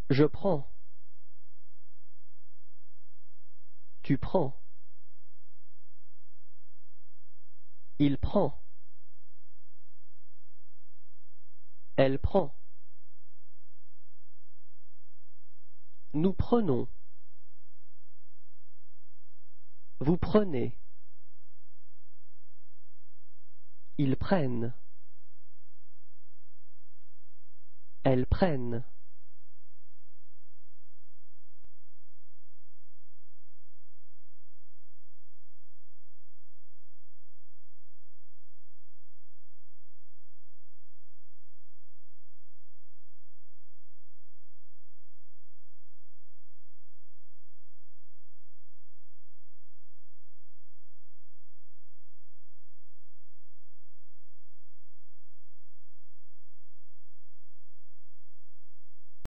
Je prends. Tu prends. Il prend. Elle prend. Nous prenons. Vous prenez. Ils prennent. Elles prennent.